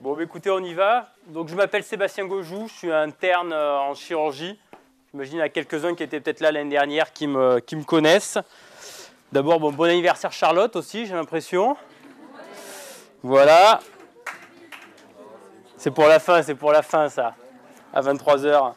Bon, bah, écoutez, on y va. Donc, je m'appelle Sébastien Gojou, je suis interne en chirurgie. J'imagine qu'il y en a quelques-uns qui étaient peut-être là l'année dernière qui me connaissent. D'abord, bon anniversaire Charlotte aussi, j'ai l'impression. Voilà. C'est pour la fin ça, à 23 h.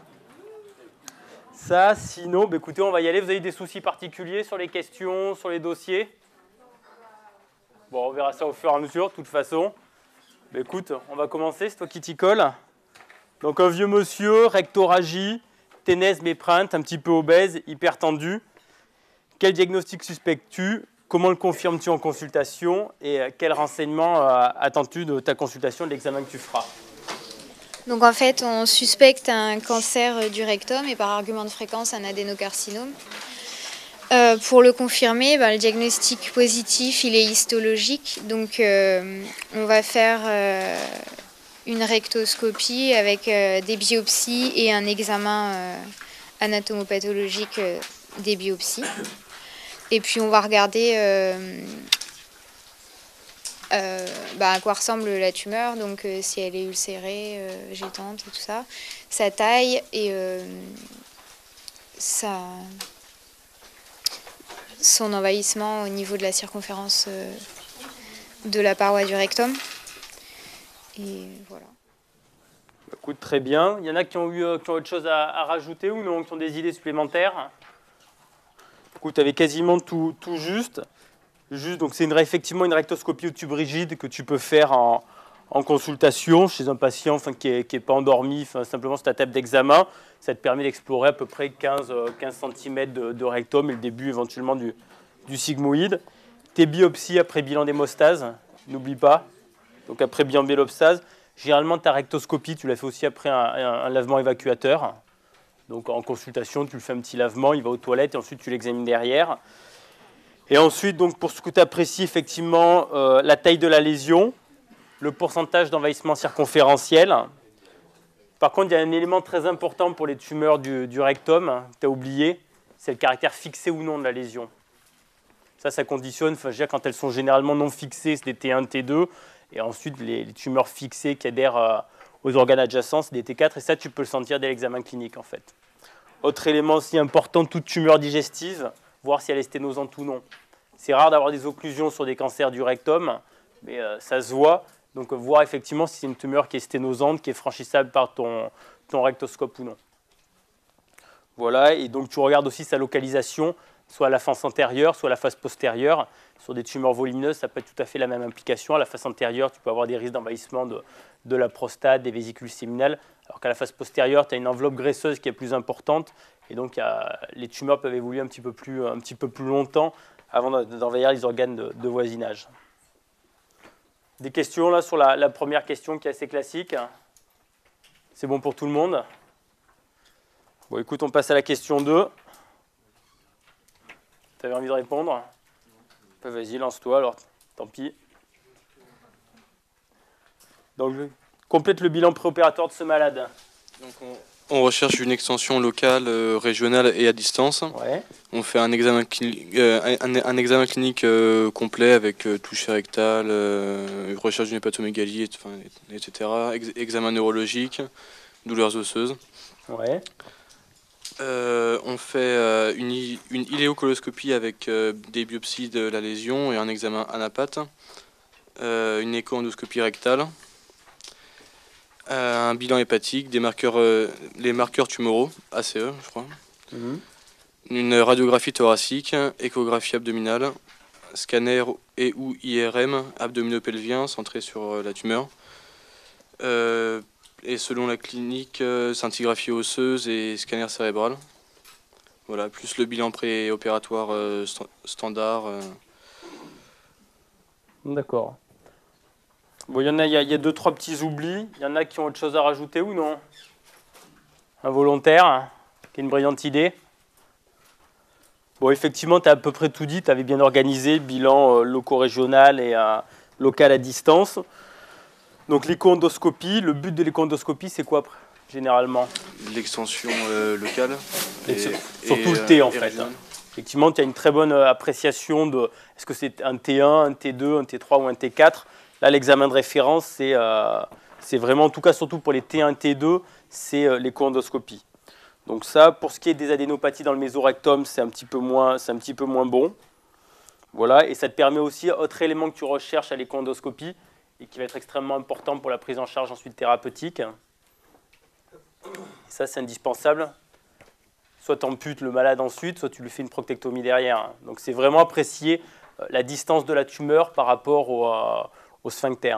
Ça, sinon, bah, écoutez, on va y aller. Vous avez des soucis particuliers sur les questions, sur les dossiers? Bon, on verra ça au fur et à mesure, de toute façon. Bah, écoute, on va commencer, c'est toi qui t'y colle. Donc un vieux monsieur, rectoragie, ténèse méprinte, un petit peu obèse, hypertendu. Quel diagnostic suspectes-tu? Comment le confirmes-tu en consultation? Et quels renseignements attends-tu de ta consultation, de l'examen que tu feras? Donc en fait, on suspecte un cancer du rectum et par argument de fréquence un adénocarcinome. Pour le confirmer, le diagnostic positif, il est histologique. Donc on va faire une rectoscopie avec des biopsies et un examen anatomopathologique des biopsies. Et puis on va regarder à quoi ressemble la tumeur, donc si elle est ulcérée, végétante et tout ça, sa taille et son envahissement au niveau de la circonférence de la paroi du rectum. Et voilà. Écoute, très bien. Il y en a qui ont autre chose à rajouter ou non, qui ont des idées supplémentaires? Écoute, tu avais quasiment tout juste. Donc c'est effectivement une rectoscopie au tube rigide que tu peux faire en consultation chez un patient qui n'est pas endormi, simplement sur ta table d'examen. Ça te permet d'explorer à peu près 15 cm de rectum et le début éventuellement du sigmoïde. Tes biopsies après bilan d'hémostase, n'oublie pas. Donc après bilan d'hémostase, généralement ta rectoscopie, tu la fais aussi après un lavement évacuateur. Donc en consultation, tu le fais un petit lavement, il va aux toilettes et ensuite tu l'examines derrière. Et ensuite, donc, pour ce que tu apprécies, effectivement, la taille de la lésion, le pourcentage d'envahissement circonférentiel. Par contre, il y a un élément très important pour les tumeurs du rectum, tu as oublié, c'est le caractère fixé ou non de la lésion. Ça conditionne, quand elles sont généralement non fixées, c'est des T1, T2, et ensuite les tumeurs fixées qui adhèrent aux organes adjacents, c'est des T4, et ça, tu peux le sentir dès l'examen clinique, en fait. Autre élément aussi important, toute tumeur digestive, voir si elle est sténosante ou non. C'est rare d'avoir des occlusions sur des cancers du rectum, mais ça se voit. Donc voir effectivement si c'est une tumeur qui est sténosante, qui est franchissable par ton rectoscope ou non. Voilà, et donc tu regardes aussi sa localisation, soit à la face antérieure, soit à la face postérieure. Sur des tumeurs volumineuses, ça peut être tout à fait la même implication. À la face antérieure, tu peux avoir des risques d'envahissement de la prostate, des vésicules séminales, alors qu'à la face postérieure, tu as une enveloppe graisseuse qui est plus importante. Et donc, les tumeurs peuvent évoluer un petit peu plus longtemps avant d'envahir les organes de voisinage. Des questions là sur la première question qui est assez classique? C'est bon pour tout le monde? Bon, écoute, on passe à la question 2. Tu avais envie de répondre? Vas-y, lance-toi, alors tant pis. Donc, complète le bilan préopératoire de ce malade. Donc on recherche une extension locale, régionale et à distance. Ouais. On fait un examen clinique complet avec toucher rectal, recherche d'une hépatomégalie, etc. Examen neurologique, douleurs osseuses. Ouais. On fait une iléocoloscopie avec des biopsies de la lésion et un examen anapathe, une écho-endoscopie rectale. Un bilan hépatique, les marqueurs tumoraux, ACE, je crois. Une radiographie thoracique, échographie abdominale, scanner et ou IRM abdominopelvien centré sur la tumeur. Et selon la clinique, scintigraphie osseuse et scanner cérébral. Voilà, plus le bilan préopératoire standard. D'accord. Bon, il y a 2-3 petits oublis. Il y en a qui ont autre chose à rajouter ou non? Un volontaire qui a une brillante idée? Bon, effectivement, tu as à peu près tout dit. Tu avais bien organisé, bilan loco-régional et local à distance. Donc l'écho-endoscopie, le but de l'écho-endoscopie, c'est quoi généralement? L'extension locale. Surtout le T en fait. Effectivement, tu as une très bonne appréciation de est-ce que c'est un T1, un T2, un T3 ou un T4. Là, l'examen de référence, c'est vraiment, en tout cas surtout pour les T1, T2, c'est l'écho-endoscopie. Donc ça, pour ce qui est des adénopathies dans le mésorectum, c'est un petit peu moins bon. Voilà, et ça te permet aussi, autre élément que tu recherches à l'écho-endoscopie, et qui va être extrêmement important pour la prise en charge ensuite thérapeutique. Et ça, c'est indispensable. Soit tu amputes le malade ensuite, soit tu lui fais une proctectomie derrière. Donc c'est vraiment apprécier la distance de la tumeur par rapport au sphincter.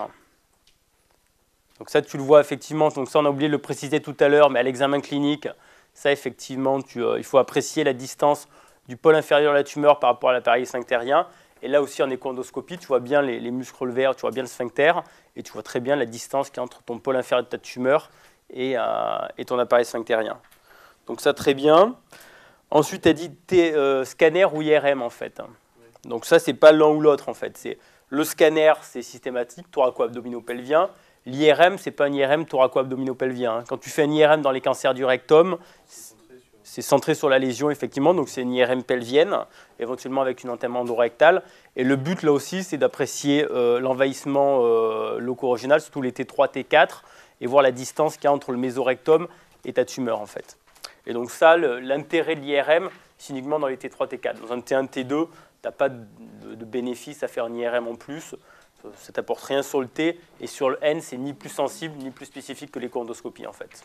Donc ça, tu le vois effectivement, donc ça on a oublié de le préciser tout à l'heure, mais à l'examen clinique, ça effectivement, il faut apprécier la distance du pôle inférieur de la tumeur par rapport à l'appareil sphinctérien. Et là aussi en écho-endoscopie, tu vois bien les muscles levés, tu vois bien le sphincter, et tu vois très bien la distance qu'il y a entre ton pôle inférieur de ta tumeur et ton appareil sphinctérien. Donc ça, très bien. Ensuite, tu as dit scanner ou IRM, en fait. Donc ça, c'est pas l'un ou l'autre, en fait. Le scanner, c'est systématique, thoraco-abdominopelvien. L'IRM, c'est pas un IRM thoraco-abdominopelvien. Quand tu fais un IRM dans les cancers du rectum, c'est centré sur la lésion, effectivement. Donc c'est une IRM pelvienne, éventuellement avec une entaime endorectale. Et le but, là aussi, c'est d'apprécier l'envahissement loco-régional, surtout les T3, T4, et voir la distance qu'il y a entre le mésorectum et ta tumeur, en fait. Et donc ça, l'intérêt de l'IRM, c'est uniquement dans les T3, T4. Dans un T1, T2, tu n'as pas de bénéfice à faire un IRM en plus. Ça ne t'apporte rien sur le T. Et sur le N, c'est ni plus sensible, ni plus spécifique que l'écho-endoscopie, en fait.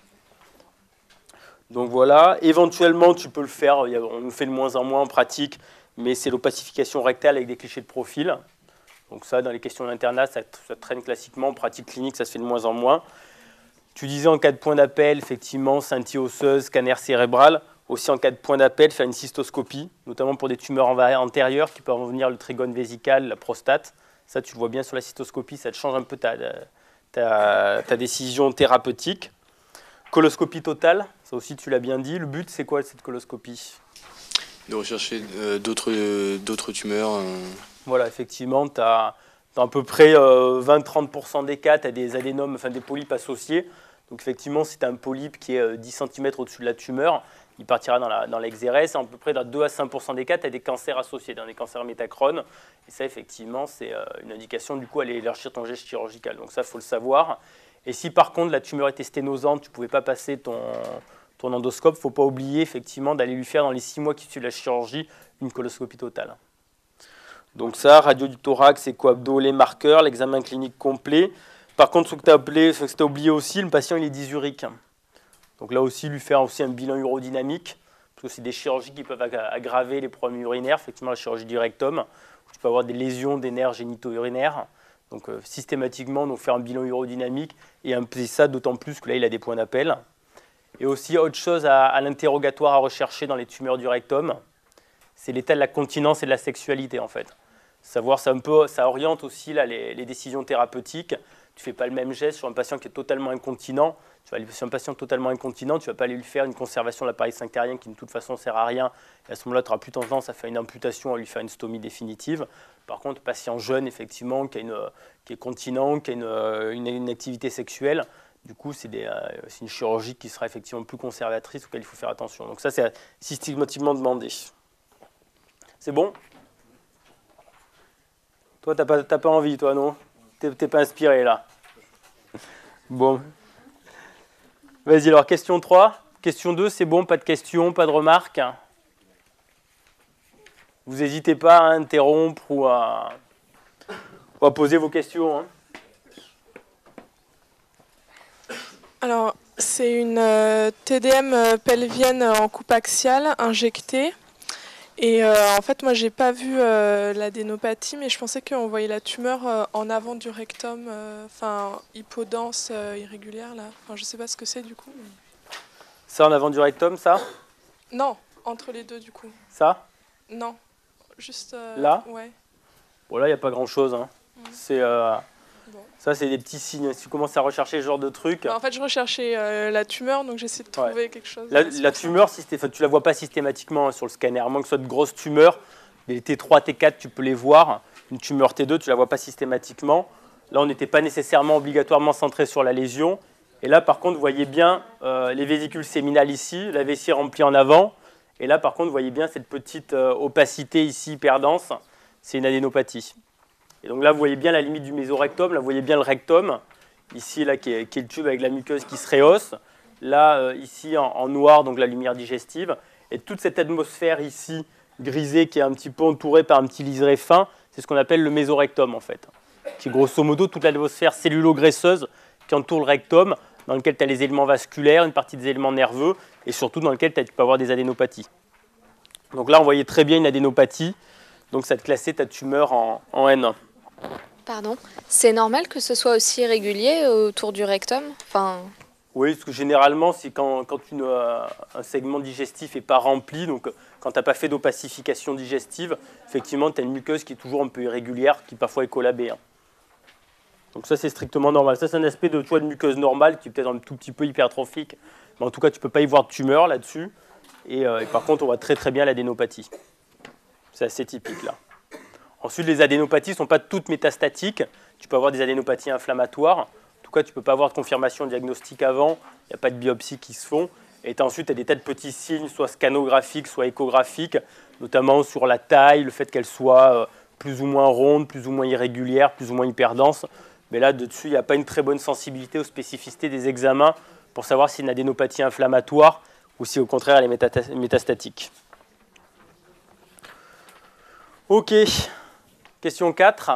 Donc voilà. Éventuellement, tu peux le faire. On le fait de moins en moins en pratique, mais c'est l'opacification rectale avec des clichés de profil. Donc ça, dans les questions d'internat, ça traîne classiquement. En pratique clinique, ça se fait de moins en moins. Tu disais en cas de point d'appel, effectivement, scintille osseuse, scanner cérébral. Aussi en cas de point d'appel, faire une cystoscopie, notamment pour des tumeurs antérieures qui peuvent en venir le trigone vésical, la prostate. Ça, tu le vois bien sur la cystoscopie, ça te change un peu ta décision thérapeutique. Coloscopie totale, ça aussi tu l'as bien dit. Le but, c'est quoi cette coloscopie? De rechercher d'autres tumeurs. Voilà, effectivement, tu as à peu près 20-30% des cas, tu as des adénomes, enfin des polypes associés. Donc effectivement, si tu as un polype qui est 10 cm au-dessus de la tumeur, il partira dans l'exérès. À peu près dans 2 à 5% des cas, tu as des cancers associés, dans des cancers métachrones. Et ça, effectivement, c'est une indication, du coup, à élargir ton geste chirurgical. Donc ça, il faut le savoir. Et si par contre, la tumeur était sténosante, tu ne pouvais pas passer ton endoscope, il ne faut pas oublier, effectivement, d'aller lui faire, dans les 6 mois qui suivent la chirurgie, une coloscopie totale. Donc ça, radio du thorax, écho-abdo, les marqueurs, l'examen clinique complet. Par contre, ce que tu as oublié aussi, le patient il est dysurique. Donc là aussi, lui faire aussi un bilan urodynamique, parce que c'est des chirurgies qui peuvent aggraver les problèmes urinaires, effectivement la chirurgie du rectum, où tu peux avoir des lésions des nerfs génito-urinaires. Donc systématiquement, donc, faire un bilan urodynamique et imposer ça, d'autant plus que là, il a des points d'appel. Et aussi, autre chose à l'interrogatoire à rechercher dans les tumeurs du rectum, c'est l'état de la continence et de la sexualité, en fait. Savoir, ça oriente aussi là, les décisions thérapeutiques. Tu ne fais pas le même geste sur un patient qui est totalement incontinent. Sur un patient totalement incontinent, tu ne vas pas aller lui faire une conservation de l'appareil sphinctérien qui de toute façon ne sert à rien. Et à ce moment-là, tu n'auras plus tendance à faire une amputation, à lui faire une stomie définitive. Par contre, patient jeune, effectivement, qui est continent, qui a une activité sexuelle, du coup, c'est une chirurgie qui sera effectivement plus conservatrice, auquel il faut faire attention. Donc ça, c'est systématiquement demandé. C'est bon? Toi, t'as pas envie, toi, non? T'es pas inspiré, là. Bon. Vas-y, alors, question 3. Question 2, c'est bon, pas de questions, pas de remarques. Vous n'hésitez pas à interrompre ou à poser vos questions. Hein. Alors, c'est une TDM pelvienne en coupe axiale injectée. Et en fait, moi, j'ai pas vu l'adénopathie, mais je pensais qu'on voyait la tumeur en avant du rectum, enfin, hypodense irrégulière, là. Enfin, je sais pas ce que c'est, du coup. Ça, en avant du rectum, ça? Non, entre les deux, du coup. Ça? Non, juste... là? Ouais. Bon, là, il n'y a pas grand-chose. Hein. C'est... Bon. Ça, c'est des petits signes. Si tu commences à rechercher ce genre de truc... Bah, en fait, je recherchais la tumeur, donc j'essaie de trouver quelque chose. La tumeur, tu ne la vois pas systématiquement hein, sur le scanner. À moins que ce soit de grosses tumeurs, les T3, T4, tu peux les voir. Une tumeur T2, tu ne la vois pas systématiquement. Là, on n'était pas nécessairement obligatoirement centré sur la lésion. Et là, par contre, vous voyez bien les vésicules séminales ici, la vessie remplie en avant. Et là, par contre, vous voyez bien cette petite opacité ici, hyper dense. C'est une adénopathie. Et donc là, vous voyez bien la limite du mésorectum, là, vous voyez bien le rectum, ici, là, qui est le tube avec la muqueuse qui se rehausse. Là, ici, en noir, donc la lumière digestive. Et toute cette atmosphère ici, grisée, qui est un petit peu entourée par un petit liseré fin, c'est ce qu'on appelle le mésorectum, en fait. Qui est grosso modo toute l'atmosphère cellulo-graisseuse qui entoure le rectum, dans lequel tu as les éléments vasculaires, une partie des éléments nerveux, et surtout dans lequel tu peux avoir des adénopathies. Donc là, on voyait très bien une adénopathie, donc ça te classait ta tumeur en N1. Pardon. C'est normal que ce soit aussi régulier autour du rectum? Enfin... Oui, parce que généralement, c'est quand un segment digestif n'est pas rempli, donc quand tu n'as pas fait d'opacification digestive, effectivement, tu as une muqueuse qui est toujours un peu irrégulière, qui parfois est collabée. Donc ça, c'est strictement normal. Ça, c'est un aspect de muqueuse normale qui est peut-être un tout petit peu hypertrophique, mais en tout cas, tu ne peux pas y voir de tumeur là-dessus. Et par contre, on voit très très bien l'adénopathie. C'est assez typique là. Ensuite, les adénopathies ne sont pas toutes métastatiques. Tu peux avoir des adénopathies inflammatoires. En tout cas, tu ne peux pas avoir de confirmation diagnostique avant. Il n'y a pas de biopsie qui se font. Et ensuite, tu as des tas de petits signes, soit scanographiques, soit échographiques, notamment sur la taille, le fait qu'elle soit plus ou moins ronde, plus ou moins irrégulière, plus ou moins hyperdense. Mais là, dessus, il n'y a pas une très bonne sensibilité aux spécificités des examens pour savoir si c'est une adénopathie inflammatoire ou si au contraire elle est métastatique. Ok, question 4.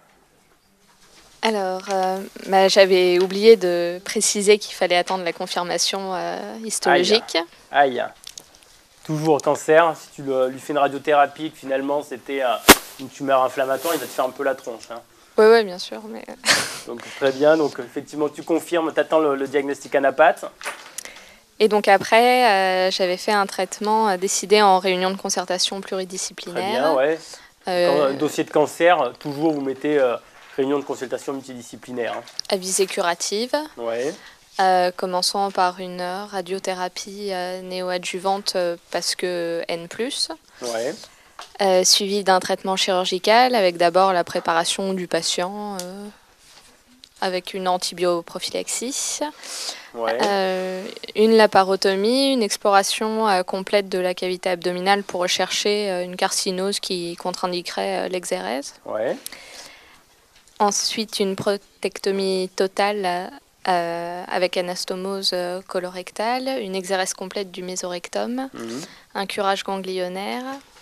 Alors, j'avais oublié de préciser qu'il fallait attendre la confirmation histologique. Aïe. Toujours cancer, si tu lui fais une radiothérapie, que finalement c'était une tumeur inflammatoire, il va te faire un peu la tronche. Oui, bien sûr. Mais... Donc très bien, donc effectivement tu confirmes, tu attends le diagnostic anapathe. Et donc après, j'avais fait un traitement décidé en réunion de concertation pluridisciplinaire. Très bien, ouais. Dossier de cancer, toujours vous mettez réunion de consultation multidisciplinaire. À visée curative. Ouais. Commençant par une radiothérapie néoadjuvante parce que N+. Ouais. Suivi d'un traitement chirurgical avec d'abord la préparation du patient avec une antibioprophylaxie. Ouais. Une laparotomie, une exploration complète de la cavité abdominale pour rechercher une carcinose qui contre-indiquerait l'exérèse. Ouais. Ensuite, une prothectomie totale avec anastomose colorectale, une exérèse complète du mésorectum, un curage ganglionnaire,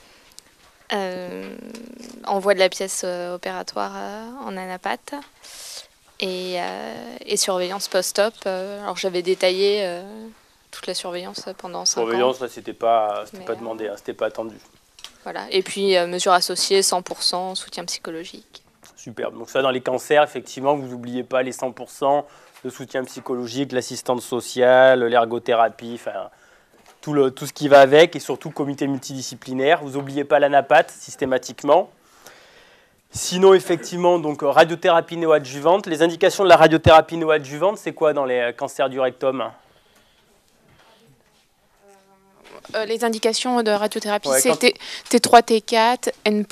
envoi de la pièce opératoire en anapathe. Et surveillance post-op. Alors j'avais détaillé toute la surveillance pendant 5 ans. Surveillance, là, c'était pas demandé, c'était pas attendu. Voilà. Et puis mesures associées, 100%, soutien psychologique. Super. Donc ça, dans les cancers, effectivement, vous n'oubliez pas les 100%, le soutien psychologique, l'assistance sociale, l'ergothérapie, enfin tout ce qui va avec, et surtout comité multidisciplinaire. Vous n'oubliez pas l'anapathe systématiquement. Sinon, effectivement, donc radiothérapie néoadjuvante. Les indications de la radiothérapie néoadjuvante, c'est quoi dans les cancers du rectum? Les indications de radiothérapie, c'est T3, T4, N+,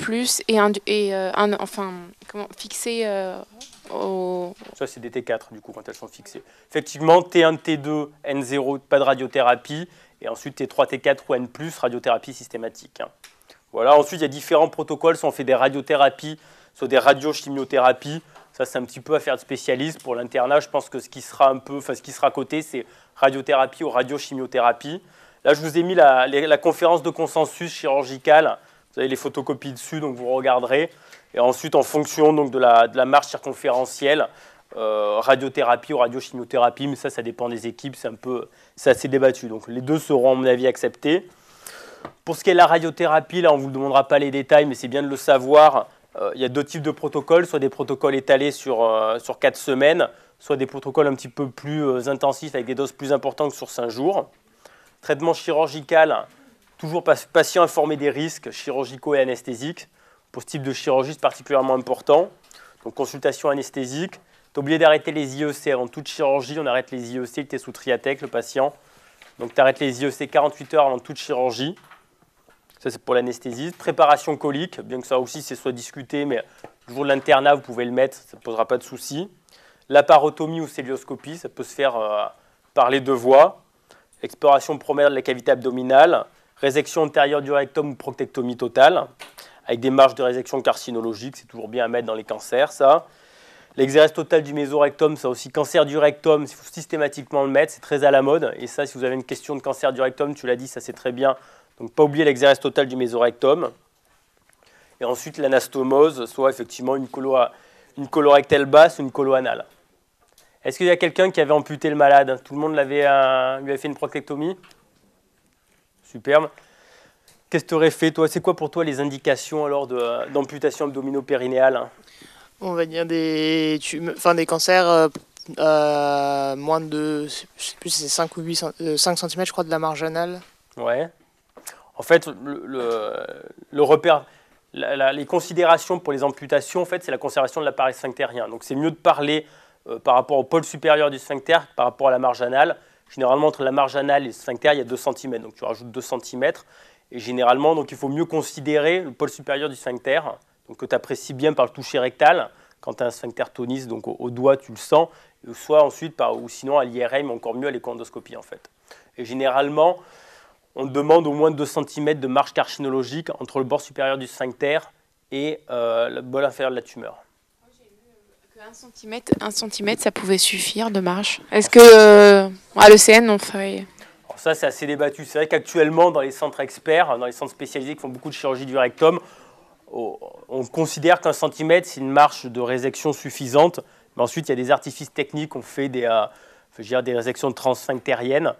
fixé au... Ça, c'est des T4, du coup, quand elles sont fixées. Effectivement, T1, T2, N0, pas de radiothérapie. Et ensuite, T3, T4 ou N+, radiothérapie systématique. Voilà. Ensuite, il y a différents protocoles. Soit on fait des radiothérapies, soit des radiochimiothérapies. Ça, c'est un petit peu affaire de spécialiste. Pour l'internat, je pense que ce qui sera coté, c'est radiothérapie ou radiochimiothérapie. Là, je vous ai mis la conférence de consensus chirurgicale. Vous avez les photocopies dessus, donc vous regarderez. Et ensuite, en fonction donc, de la marche circonférentielle, radiothérapie ou radiochimiothérapie, mais ça dépend des équipes, c'est assez débattu. Donc les deux seront, à mon avis, acceptés. Pour ce qui est de la radiothérapie, là, on ne vous demandera pas les détails, mais c'est bien de le savoir. Il y a 2 types de protocoles, soit des protocoles étalés sur 4 semaines, soit des protocoles un petit peu plus intensifs avec des doses plus importantes que sur 5 jours. Traitement chirurgical, toujours patient informé des risques chirurgicaux et anesthésiques. Pour ce type de chirurgie, c'est particulièrement important. Donc consultation anesthésique. Tu as oublié d'arrêter les IEC avant toute chirurgie. On arrête les IEC, il était sous Triatec, le patient. Donc tu arrêtes les IEC 48 heures avant toute chirurgie. Ça, c'est pour l'anesthésie. Préparation colique, bien que ça aussi, c'est soit discuté, mais le jour de l'internat, vous pouvez le mettre, ça ne posera pas de souci. Laparotomie ou célioscopie, ça peut se faire par les 2 voies. Exploration première de la cavité abdominale. Résection antérieure du rectum ou proctectomie totale. avec des marges de résection carcinologiques, c'est toujours bien à mettre dans les cancers, ça. L'exérèse totale du mésorectum, ça aussi, cancer du rectum, il faut systématiquement le mettre, c'est très à la mode. Et ça, si vous avez une question de cancer du rectum, tu l'as dit, ça c'est très bien. Donc pas oublier l'exérèse totale du mésorectum. Et ensuite l'anastomose, soit effectivement une colorectale basse ou une coloanale. Est-ce qu'il y a quelqu'un qui avait amputé le malade? Tout le monde lui avait fait une proctectomie? Superbe. Qu'est-ce que tu aurais fait, toi? C'est quoi pour toi les indications alors d'amputation abdominopérinéale? On va dire des cancers moins de, je sais plus si c'est 5 ou 5 cm, je crois, de la marge anale. Ouais. En fait, le repère, les considérations pour les amputations, en fait, c'est la conservation de l'appareil sphinctérien. Donc, c'est mieux de parler par rapport au pôle supérieur du sphincter que par rapport à la marge anale. Généralement, entre la marge anale et le sphincter, il y a 2 cm. Donc, tu rajoutes 2 cm. Et généralement, donc, il faut mieux considérer le pôle supérieur du sphincter, donc, que tu apprécies bien par le toucher rectal. Quand tu as un sphincter tonus, donc au doigt, tu le sens. Soit ensuite, ou sinon à l'IRM, encore mieux à l'échoendoscopie, en fait. Et généralement, on demande au moins 2 cm de marge carcinologique entre le bord supérieur du sphincter et le bol inférieur de la tumeur. J'ai vu que 1 cm, ça pouvait suffire de marge. Est-ce que à l'ECN, on ferait... Alors ça, c'est assez débattu. C'est vrai qu'actuellement, dans les centres experts, dans les centres spécialisés qui font beaucoup de chirurgie du rectum, on considère qu'1 cm, c'est une marge de résection suffisante. Mais ensuite, il y a des artifices techniques. On fait des résections transsphinctériennes.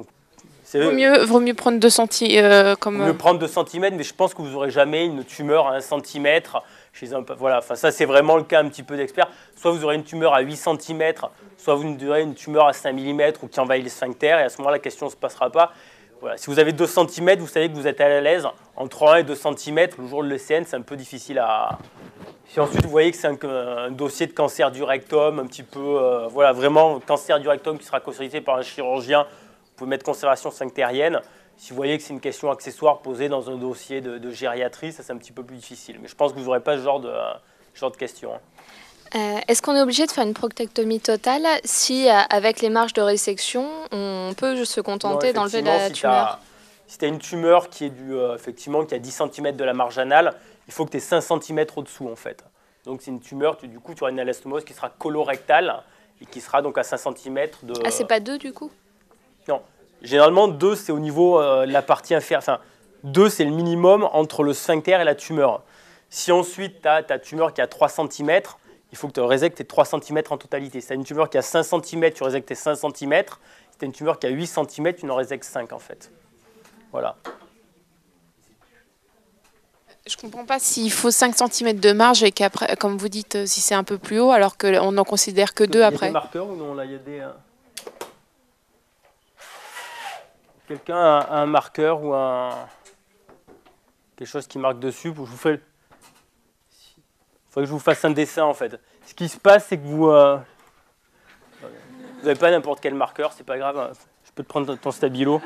Vaut mieux prendre 2 cm comme... Vaut mieux prendre 2 cm, mais je pense que vous n'aurez jamais une tumeur à 1 cm. Voilà, enfin, ça, c'est vraiment le cas un petit peu d'expert. Soit vous aurez une tumeur à 8 cm, soit vous aurez une tumeur à 5 mm ou qui envahit les sphincters. Et à ce moment-là, la question ne se passera pas. Voilà. Si vous avez 2 cm, vous savez que vous êtes à l'aise. Entre 1 et 2 cm, le jour de l'ECN, c'est un peu difficile à... Si ensuite vous voyez que c'est un dossier de cancer du rectum, un petit peu, voilà, vraiment cancer du rectum qui sera consulté par un chirurgien, vous pouvez mettre conservation sphinctérienne. Si vous voyez que c'est une question accessoire posée dans un dossier de gériatrie, ça c'est un petit peu plus difficile. Mais je pense que vous n'aurez pas ce genre de questions. Est-ce qu'on est obligé de faire une proctectomie totale si, avec les marges de résection, on peut se contenter d'enlever la tumeur? Si tu as une tumeur qui est effectivement qui a 10 cm de la marge anale, il faut que tu aies 5 cm au-dessous en fait. Donc c'est une tumeur, du coup tu auras une anastomose qui sera colorectale et qui sera donc à 5 cm de... Ah, c'est pas 2 du coup? Non. Généralement 2 c'est au niveau de la partie inférieure. Enfin, 2 c'est le minimum entre le sphincter et la tumeur. Si ensuite tu as ta tumeur qui a 3 cm, il faut que tu résectes tes 3 cm en totalité. Si tu as une tumeur qui a 5 cm, tu résectes tes 5 cm. Si tu as une tumeur qui a 8 cm, tu en résectes 5 en fait. Voilà. Je ne comprends pas s'il faut 5 cm de marge et qu'après, comme vous dites, si c'est un peu plus haut, alors qu'on n'en considère que 2 après. Il y a des marqueurs ou non? Là, il y a des... Quelqu'un a un marqueur ou quelque chose qui marque dessus? Il faudrait que je vous fasse un dessin en fait. Ce qui se passe, c'est que vous n'avez pas n'importe quel marqueur, c'est pas grave. Je peux te prendre ton stabilo.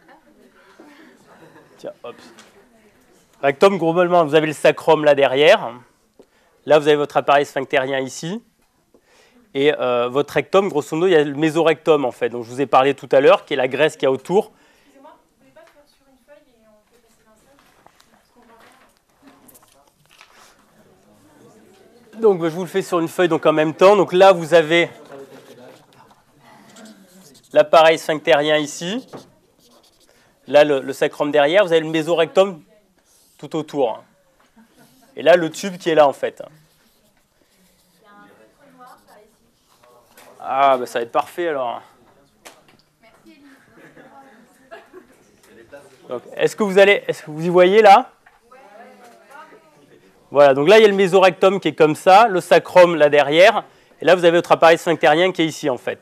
Tiens, hop. Rectum, globalement, vous avez le sacrum là derrière. Là, vous avez votre appareil sphinctérien ici. Et votre rectum, grosso modo, il y a le mésorectum en fait, dont je vous ai parlé tout à l'heure, qui est la graisse qu'il y a autour. Excusez-moi, vous ne pouvez pas faire sur une feuille et on fait passer l'insert? Donc, je vous le fais sur une feuille donc en même temps. Donc là, vous avez l'appareil sphinctérien ici. Là, le sacrum derrière. Vous avez le mésorectum tout autour. Et là, le tube qui est là, en fait. Ah, bah, ça va être parfait, alors. Donc, est-ce que vous y voyez, là? Voilà, donc là, il y a le mésorectum qui est comme ça, le sacrum, là, derrière. Et là, vous avez votre appareil sphinctérien qui est ici, en fait.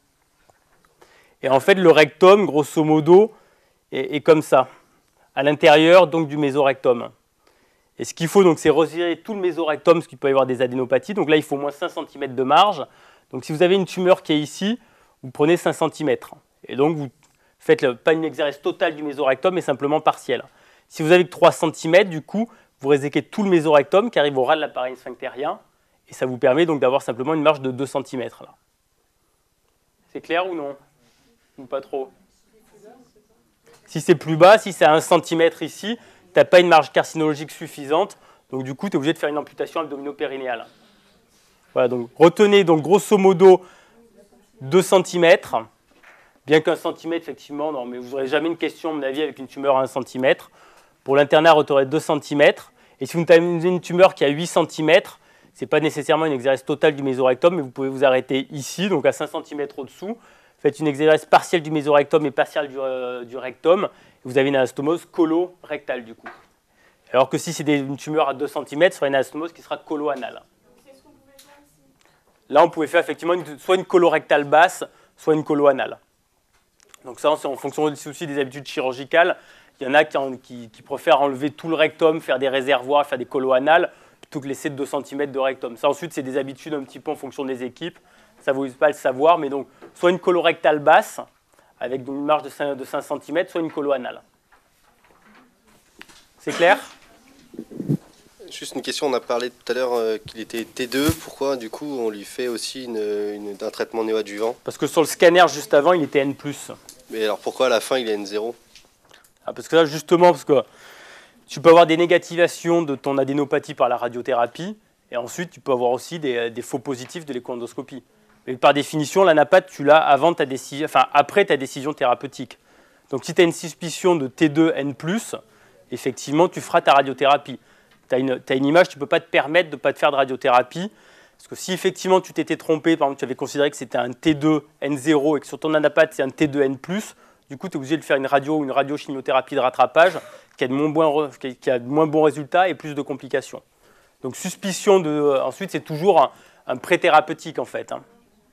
Et en fait, le rectum, grosso modo, est comme ça, à l'intérieur donc du mésorectum. Et ce qu'il faut, donc, c'est retirer tout le mésorectum, parce qu'il peut y avoir des adénopathies. Donc là, il faut au moins 5 cm de marge. Donc si vous avez une tumeur qui est ici, vous prenez 5 cm. Et donc, vous faites pas une exérèse totale du mésorectum, mais simplement partielle. Si vous avez que 3 cm, du coup, vous réséquez tout le mésorectum qui arrive au ras de l'appareil sphinctérien. Et ça vous permet donc d'avoir simplement une marge de 2 cm. Là. C'est clair ou non? Ou pas trop? Si c'est plus bas, si c'est à 1 cm ici, tu n'as pas une marge carcinologique suffisante, donc du coup, tu es obligé de faire une amputation abdominopérinéale. Voilà, donc retenez donc grosso modo 2 cm, bien qu'un centimètre, effectivement, non, mais vous n'aurez jamais une question, à mon avis, avec une tumeur à 1 cm. Pour l'internat, vous aurez 2 cm. Et si vous avez une tumeur qui a 8 cm, ce n'est pas nécessairement une exérèse totale du mésorectum, mais vous pouvez vous arrêter ici, donc à 5 cm au-dessous. Faites une exérèse partielle du mésorectum et partielle du rectum. Et vous avez une anastomose colorectale, du coup. Alors que si c'est une tumeur à 2 cm, ce sera une anastomose qui sera colo-anale. Là, on pouvait faire effectivement soit une colorectale basse, soit une colo-anale. Donc ça, c'est en fonction aussi des habitudes chirurgicales. Il y en a qui préfèrent enlever tout le rectum, faire des réservoirs, faire des colo-anales, plutôt que laisser 2 cm de rectum. Ça, ensuite, c'est des habitudes un petit peu en fonction des équipes. Ça ne vous pas le savoir, mais donc, soit une colorectale basse, avec une marge de 5 cm, soit une colo-anale. C'est clair ? Juste une question, on a parlé tout à l'heure qu'il était T2. Pourquoi, du coup, on lui fait aussi un traitement néoadjuvant? Parce que sur le scanner, juste avant, il était N+. Mais alors, pourquoi à la fin, il est N0? Parce que là, justement, parce que tu peux avoir des négativations de ton adénopathie par la radiothérapie, et ensuite, tu peux avoir aussi des faux positifs de l'échoendoscopie. Mais par définition, l'anapathe, tu l'as après ta décision thérapeutique. Donc, si tu as une suspicion de T2 N+, effectivement, tu feras ta radiothérapie. Tu as une image, tu ne peux pas te permettre de ne pas te faire de radiothérapie. Parce que si effectivement tu t'étais trompé, par exemple, tu avais considéré que c'était un T2 N0 et que sur ton anapathe c'est un T2 N+, du coup tu es obligé de faire une radiochimiothérapie de rattrapage qui a de moins bons résultats et plus de complications. Donc suspicion de. Ensuite, c'est toujours un pré-thérapeutique en fait. Est-ce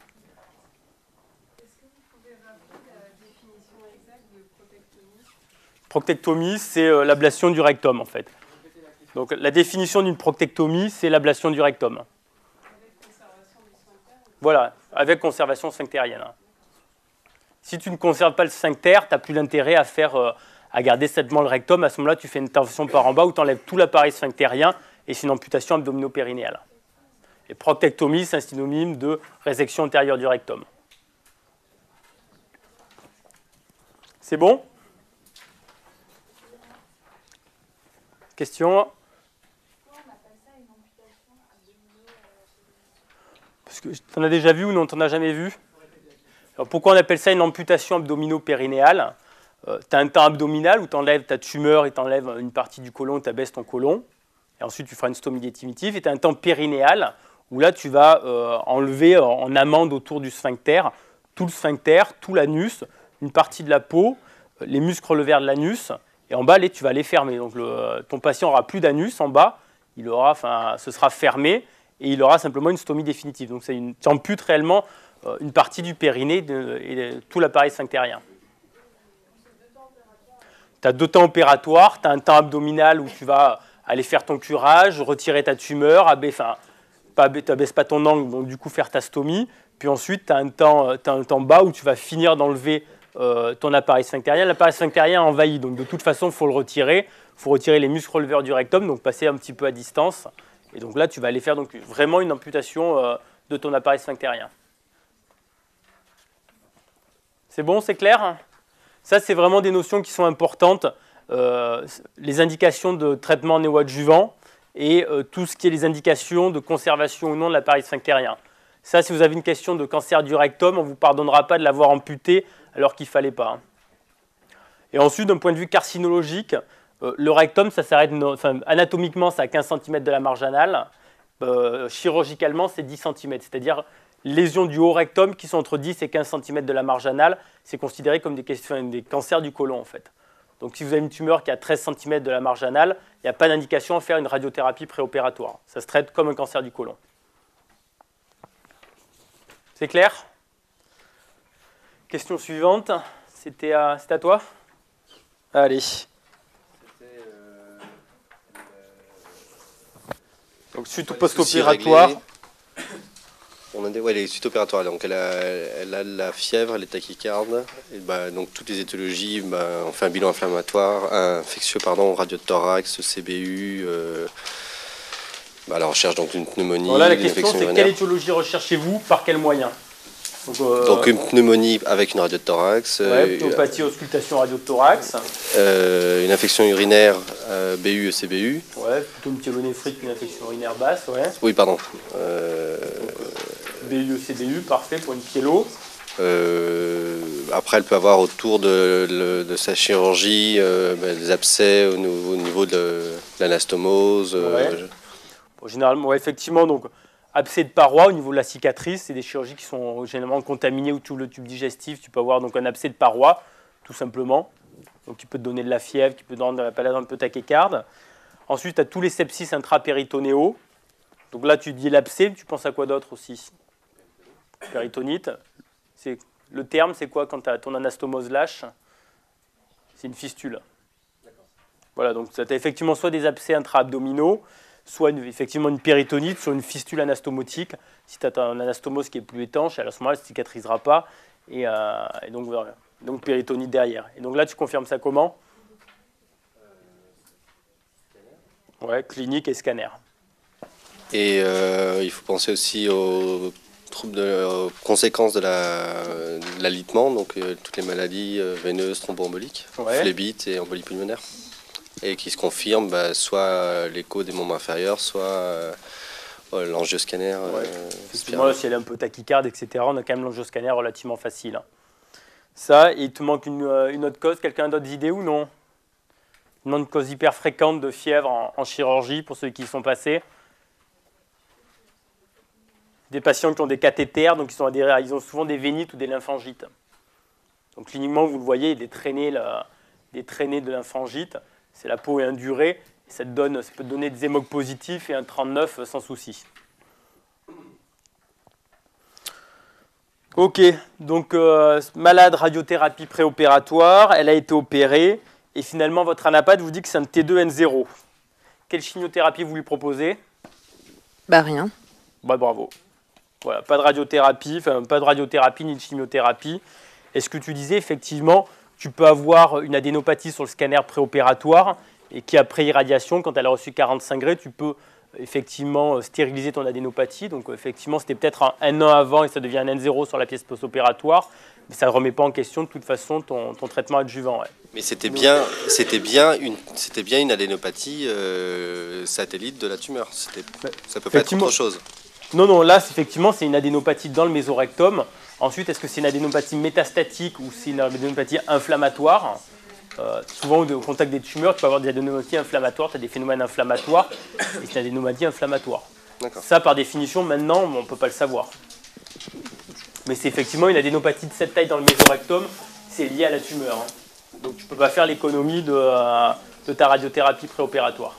que vous pouvez rappeler la définition exacte de proctectomie? Proctectomie, c'est l'ablation du rectum en fait. Donc la définition d'une proctectomie, c'est l'ablation du rectum. Avec conservation du sphincter? Voilà, avec conservation sphinctérienne. Si tu ne conserves pas le sphincter, tu n'as plus d'intérêt à garder simplement le rectum. À ce moment-là, tu fais une intervention par en bas où tu enlèves tout l'appareil sphinctérien et c'est une amputation abdominopérinéale. Et proctectomie, c'est un synonyme de résection antérieure du rectum. C'est bon? Question? Parce que tu en as déjà vu ou non, tu n'en as jamais vu? Alors pourquoi on appelle ça une amputation abdominopérinéale? Tu as un temps abdominal où tu enlèves ta tumeur et tu enlèves une partie du côlon, tu abaisses ton côlon. Et ensuite, tu feras une stomie définitive. Et tu as un temps périnéal où là, tu vas enlever en amande autour du sphincter, tout le sphincter, tout l'anus, une partie de la peau, les muscles relevés de l'anus. Et en bas, tu vas les fermer. Donc ton patient n'aura plus d'anus en bas. Ce sera fermé. Et il aura simplement une stomie définitive. Donc tu amputes réellement une partie du périnée et tout l'appareil sphinctérien. Tu as 2 temps opératoires. Tu as un temps abdominal où tu vas aller faire ton curage, retirer ta tumeur, tu n'abaisses pas ton angle, donc du coup faire ta stomie. Puis ensuite, tu as un temps bas où tu vas finir d'enlever ton appareil sphinctérien. L'appareil sphinctérien envahit, donc de toute façon, il faut le retirer. Il faut retirer les muscles releveurs du rectum, donc passer un petit peu à distance. Et donc là, tu vas aller faire donc, vraiment une amputation de ton appareil sphinctérien. C'est bon, c'est clair? Ça, c'est vraiment des notions qui sont importantes. Les indications de traitement néoadjuvant et tout ce qui est les indications de conservation ou non de l'appareil sphinctérien. Ça, si vous avez une question de cancer du rectum, on ne vous pardonnera pas de l'avoir amputé alors qu'il ne fallait pas. Et ensuite, d'un point de vue carcinologique, le rectum, ça s'arrête, anatomiquement, c'est à 15 cm de la marge anale. Chirurgicalement, c'est 10 cm. C'est-à-dire lésions du haut rectum qui sont entre 10 et 15 cm de la marge anale, c'est considéré comme des cancers du côlon, en fait. Donc, si vous avez une tumeur qui a 13 cm de la marge anale, il n'y a pas d'indication à faire une radiothérapie préopératoire. Ça se traite comme un cancer du côlon. C'est clair? Question suivante. C'était à toi? Allez. Donc, suite au post-opératoire. On a elle est suite opératoire, donc elle a la fièvre, elle est tachycarde, et donc toutes les étiologies, on fait un bilan inflammatoire, infectieux, radio de thorax, CBU, la recherche donc d'une pneumonie. Voilà, la question c'est quelle étiologie recherchez-vous, par quel moyen? Donc une pneumonie avec une radio-thorax. Pneumopathie, auscultation, radio-thorax. Une infection urinaire, BU, ECBU. Ouais, plutôt une pyélonéphrite qu'une infection urinaire basse, ouais. Oui, pardon. BU, ECBU, parfait pour une pyélo. Après, elle peut avoir autour de sa chirurgie des abcès au niveau de l'anastomose. Généralement, effectivement, donc abcès de paroi au niveau de la cicatrice, c'est des chirurgies qui sont généralement contaminées ou tout le tube digestif. Tu peux avoir donc un abcès de paroi, tout simplement. Donc tu peux te donner de la fièvre, tu peux te donner de la palade un peu tachycarde. Ensuite, tu as tous les sepsis intrapéritonéaux. Donc là, tu dis l'abcès, tu penses à quoi d'autre aussi? Péritonite. Le terme, c'est quoi quand ton anastomose lâche? C'est une fistule. Voilà, donc tu as effectivement soit des abcès intra-abdominaux, soit effectivement une péritonite, soit une fistule anastomotique. Si tu as un anastomose qui est plus étanche, à ce moment-là, elle ne cicatrisera pas. Et donc péritonite derrière. Et donc là, tu confirmes ça comment? Ouais, clinique et scanner. Et il faut penser aussi aux conséquences de l'alitement, donc toutes les maladies veineuses, thromboemboliques, phlébite et embolie pulmonaire. Et qui se confirment, soit l'écho des membres inférieurs, soit l'angioscanner. Effectivement, si elle est un peu tachycarde, etc., on a quand même l'angioscanner relativement facile. Ça, et il te manque une autre cause, quelqu'un a d'autres idées ou non? Une cause hyper fréquente de fièvre en chirurgie, pour ceux qui y sont passés. Des patients qui ont des cathéters, donc ils ont souvent des vénites ou des lymphangites. Donc cliniquement, vous le voyez, des traînées de lymphangite. C'est la peau est indurée, et ça peut te donner des hémogs positifs et un 39 sans souci. Ok, donc malade radiothérapie préopératoire, elle a été opérée, et finalement votre anapathe vous dit que c'est un T2N0. Quelle chimiothérapie vous lui proposez? Rien. Bravo. Voilà, pas de radiothérapie ni de chimiothérapie. Et ce que tu disais, effectivement, tu peux avoir une adénopathie sur le scanner préopératoire et qui, après irradiation, quand elle a reçu 45 degrés, tu peux effectivement stériliser ton adénopathie. Donc, effectivement, c'était peut-être un an avant et ça devient un N0 sur la pièce post-opératoire. Mais ça ne remet pas en question, de toute façon, ton traitement adjuvant. Ouais. Mais c'était bien une adénopathie satellite de la tumeur. Ça ne peut pas être autre chose. Non, là, effectivement, c'est une adénopathie dans le mésorectum. Ensuite, est-ce que c'est une adénopathie métastatique ou c'est une adénopathie inflammatoire? Souvent, au contact des tumeurs, tu peux avoir des adénopathies inflammatoires, tu as des phénomènes inflammatoires, et c'est une adénopathie inflammatoire. Ça, par définition, maintenant, on ne peut pas le savoir. Mais c'est effectivement une adénopathie de cette taille dans le mésorectum, c'est lié à la tumeur. Donc, tu ne peux pas faire l'économie de ta radiothérapie préopératoire.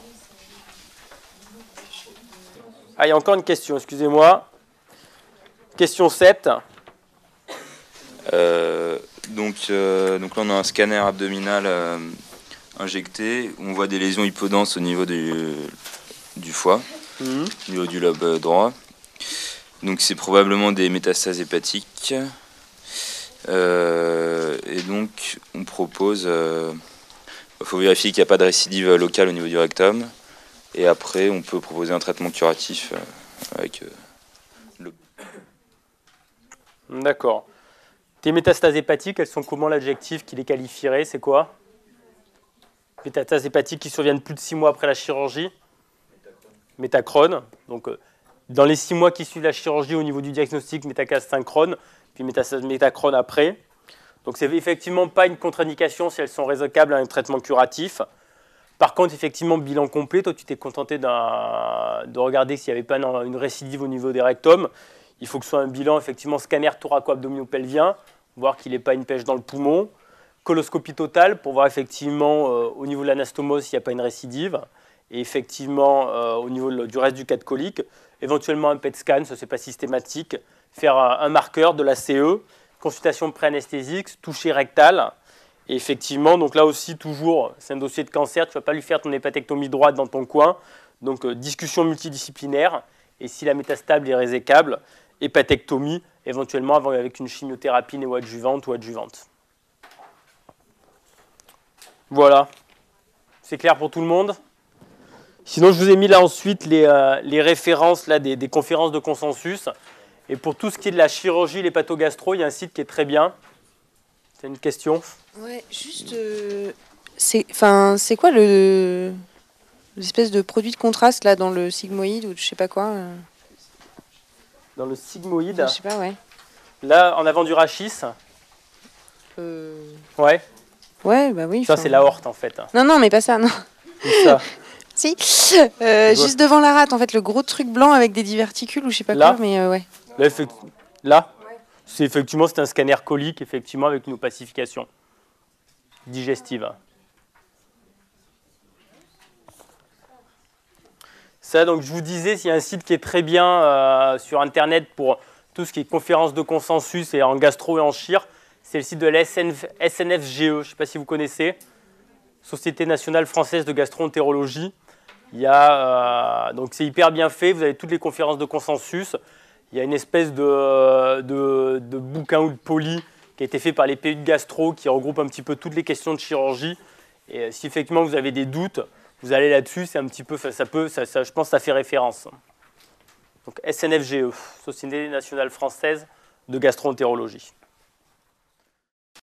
Ah, il y a encore une question, excusez-moi. Question 7. Donc là, on a un scanner abdominal injecté. On voit des lésions hypodenses au niveau du foie, au niveau du lobe droit. Donc c'est probablement des métastases hépatiques. Et donc on propose... Il faut vérifier qu'il n'y a pas de récidive locale au niveau du rectum. Et après, on peut proposer un traitement curatif avec le... D'accord. Tes métastases hépatiques, elles sont comment l'adjectif qui les qualifierait? C'est quoi? Métastases hépatiques qui surviennent plus de 6 mois après la chirurgie? Métachrone. Donc, dans les 6 mois qui suivent la chirurgie, au niveau du diagnostic, métastase synchrone, puis métastase métachrone après. Donc, c'est effectivement pas une contre-indication si elles sont résocables à un traitement curatif. Par contre, effectivement, bilan complet, toi, tu t'es contenté de regarder s'il n'y avait pas une récidive au niveau des rectums. Il faut que ce soit un bilan, effectivement, scanner thoraco-abdominopelvien, voir qu'il n'ait pas une pêche dans le poumon. Coloscopie totale, pour voir effectivement au niveau de l'anastomose s'il n'y a pas une récidive. Et effectivement, au niveau du reste du cas de colique, éventuellement un PET scan, ça c'est pas systématique. Faire un marqueur de la CE, consultation pré-anesthésique, toucher rectal. Et effectivement, donc là aussi, toujours, c'est un dossier de cancer, tu ne vas pas lui faire ton hépatectomie droite dans ton coin. Donc, discussion multidisciplinaire. Et si la métastable est résécable, hépatectomie, éventuellement avec une chimiothérapie néoadjuvante ou adjuvante. Voilà. C'est clair pour tout le monde? Sinon, je vous ai mis là ensuite les références là, des conférences de consensus. Et pour tout ce qui est de la chirurgie, l'hépatogastro, il y a un site qui est très bien. C'est une question? Ouais, juste... c'est quoi l'espèce de produit de contraste là dans le sigmoïde ou je sais pas quoi Dans le sigmoïde? Je sais pas, ouais. Là, en avant du rachis. Ouais. Ouais, bah oui. Ça, c'est l'aorte en fait. Non, mais pas ça, non. C'est ça. Si. Juste devant la rate, en fait, le gros truc blanc avec des diverticules ou je sais pas là, quoi, mais ouais. Là, c'est effectivement un scanner colique, effectivement, avec une opacification digestive. Ça, donc, je vous disais, il y a un site qui est très bien sur Internet pour tout ce qui est conférence de consensus et en gastro et en chir. C'est le site de la SNFGE, je ne sais pas si vous connaissez, Société nationale française de gastro-entérologie. Donc c'est hyper bien fait, vous avez toutes les conférences de consensus. Il y a une espèce de bouquin ou de poli qui a été fait par les PU de gastro qui regroupe un petit peu toutes les questions de chirurgie. Et si effectivement vous avez des doutes, vous allez là-dessus, c'est un petit peu, je pense que ça fait référence. Donc SNFGE, Société nationale française de gastro-entérologie.